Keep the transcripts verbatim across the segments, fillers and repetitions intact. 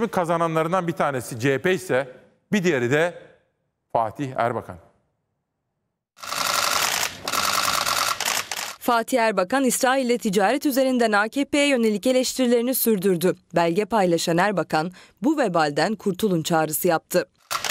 Seçimin kazananlarından bir tanesi C H P ise bir diğeri de Fatih Erbakan. Fatih Erbakan, İsrail'le ticaret üzerinden A K P'ye yönelik eleştirilerini sürdürdü. Belge paylaşan Erbakan, bu vebalden kurtulun çağrısı yaptı.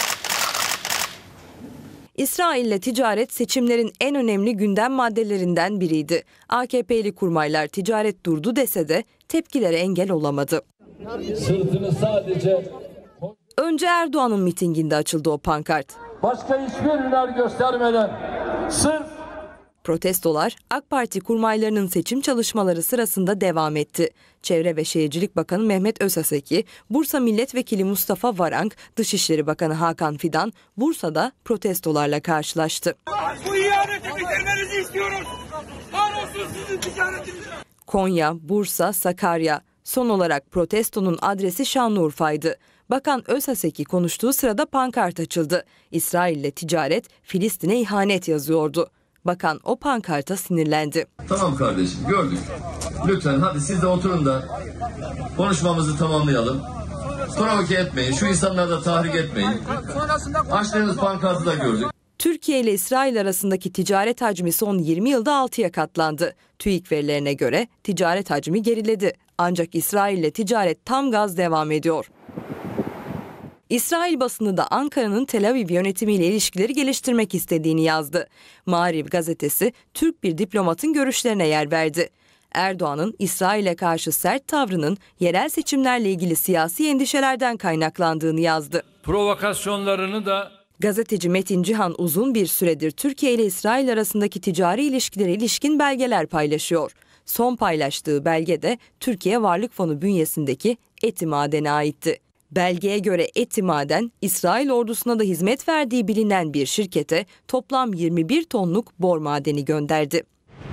İsrail'le ticaret seçimlerin en önemli gündem maddelerinden biriydi. A K P'li kurmaylar ticaret durdu dese de tepkilere engel olamadı. Sırtını sadece... Önce Erdoğan'ın mitinginde açıldı o pankart. Başka hiçbir hüner göstermeden sırf... Protestolar AK Parti kurmaylarının seçim çalışmaları sırasında devam etti. Çevre ve Şehircilik Bakanı Mehmet Özaseki, Bursa Milletvekili Mustafa Varank, Dışişleri Bakanı Hakan Fidan, Bursa'da protestolarla karşılaştı. Bu ihaneti bitirmenizi istiyoruz. Kahrolsun sizin ticaretiniz. Konya, Bursa, Sakarya. Son olarak protestonun adresi Şanlıurfa'ydı. Bakan Özaseki konuştuğu sırada pankart açıldı. İsrail'le ticaret, Filistin'e ihanet yazıyordu. Bakan o pankarta sinirlendi. Tamam kardeşim, gördük. Lütfen hadi siz de oturun da konuşmamızı tamamlayalım. Provoke etmeyin, şu insanları da tahrik etmeyin. Açtığınız pankartı da gördük. Türkiye ile İsrail arasındaki ticaret hacmi son yirmi yılda altıya katlandı. TÜİK verilerine göre ticaret hacmi geriledi. Ancak İsrail ile ticaret tam gaz devam ediyor. İsrail basını da Ankara'nın Tel Aviv yönetimiyle ilişkileri geliştirmek istediğini yazdı. Maariv gazetesi Türk bir diplomatın görüşlerine yer verdi. Erdoğan'ın İsrail'e karşı sert tavrının yerel seçimlerle ilgili siyasi endişelerden kaynaklandığını yazdı. Provokasyonlarını da... Gazeteci Metin Cihan uzun bir süredir Türkiye ile İsrail arasındaki ticari ilişkilere ilişkin belgeler paylaşıyor. Son paylaştığı belge de Türkiye Varlık Fonu bünyesindeki Eti Maden'e aitti. Belgeye göre Eti Maden, İsrail ordusuna da hizmet verdiği bilinen bir şirkete toplam yirmi bir tonluk bor madeni gönderdi.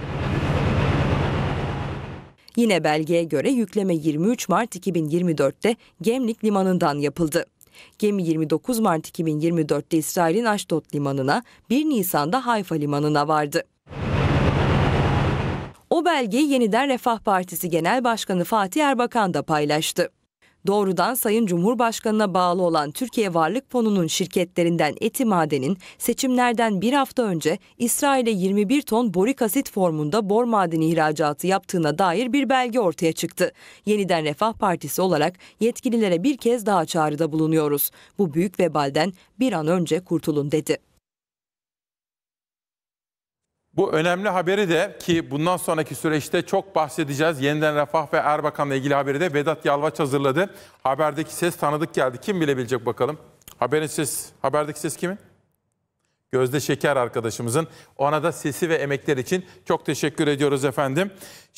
Yine belgeye göre yükleme yirmi üç Mart iki bin yirmi dört'te Gemlik Limanı'ndan yapıldı. Gemi yirmi dokuz Mart iki bin yirmi dört'te İsrail'in Aşdod Limanı'na, bir Nisan'da Hayfa Limanı'na vardı. O belgeyi Yeniden Refah Partisi Genel Başkanı Fatih Erbakan da paylaştı. Doğrudan Sayın Cumhurbaşkanı'na bağlı olan Türkiye Varlık Fonu'nun şirketlerinden Eti Maden'in seçimlerden bir hafta önce İsrail'e yirmi bir ton borik asit formunda bor madeni ihracatı yaptığına dair bir belge ortaya çıktı. Yeniden Refah Partisi olarak yetkililere bir kez daha çağrıda bulunuyoruz. Bu büyük vebalden bir an önce kurtulun dedi. Bu önemli haberi de, ki bundan sonraki süreçte çok bahsedeceğiz. Yeniden Refah ve Erbakan'la ilgili haberi de Vedat Yalvaç hazırladı. Haberdeki ses tanıdık geldi. Kim bilebilecek bakalım? Haberin ses, haberdeki ses kimin? Gözde Şeker arkadaşımızın. Ona da sesi ve emekleri için çok teşekkür ediyoruz efendim.